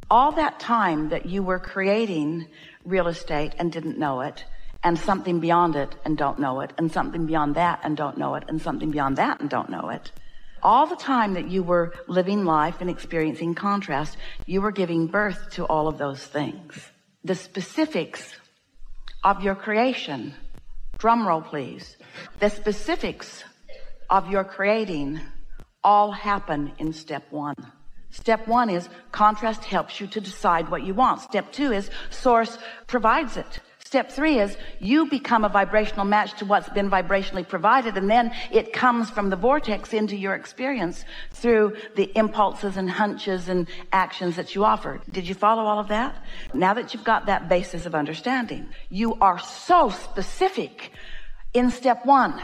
All that time that you were creating real estate and didn't know it, and something beyond it and don't know it, and something beyond that and don't know it, and something beyond that and don't know it, all the time that you were living life and experiencing contrast, you were giving birth to all of those things. The specifics of your creation, drum roll please, the specifics of your creating all happen in step one. Step one is contrast helps you to decide what you want. Step two is source provides it. Step three is you become a vibrational match to what's been vibrationally provided, and then it comes from the vortex into your experience through the impulses and hunches and actions that you offered. Did you follow all of that? Now that you've got that basis of understanding, you are so specific in step one.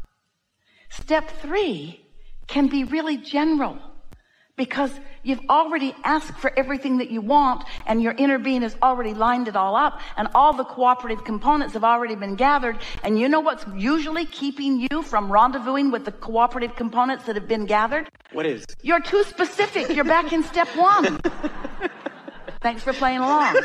Step three can be really general, because you've already asked for everything that you want, and your inner being has already lined it all up, and all the cooperative components have already been gathered. And you know what's usually keeping you from rendezvousing with the cooperative components that have been gathered? What is? You're too specific. You're back in step one. Thanks for playing along.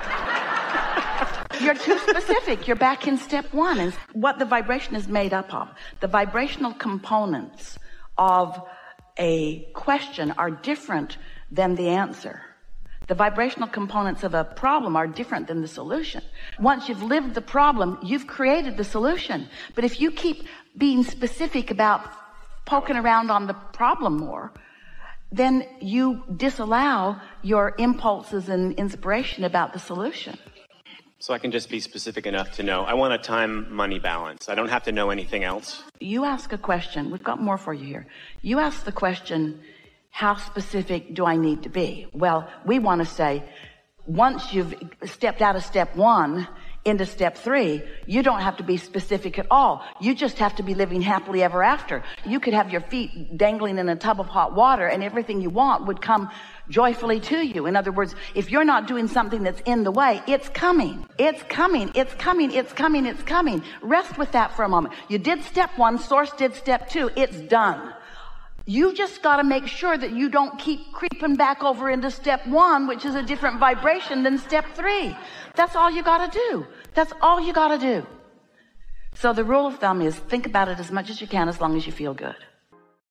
You're too specific. You're back in step one. And what the vibration is made up of, the vibrational components of a question are different than the answer. The vibrational components of a problem are different than the solution. Once you've lived the problem, you've created the solution. But if you keep being specific about poking around on the problem more, then you disallow your impulses and inspiration about the solution. So I can just be specific enough to know I want a time-money balance. I don't have to know anything else. You ask a question. We've got more for you here. You ask the question, how specific do I need to be? Well, we want to say, once you've stepped out of step one into step three, you don't have to be specific at all. You just have to be living happily ever after. You could have your feet dangling in a tub of hot water, and everything you want would come joyfully to you. In other words, if you're not doing something that's in the way, it's coming. It's coming. It's coming. It's coming. It's coming. Rest with that for a moment. You did step one. Source did step two. It's done. You just got to make sure that you don't keep creeping back over into step one, which is a different vibration than step three. That's all you got to do. That's all you got to do. So the rule of thumb is think about it as much as you can, as long as you feel good.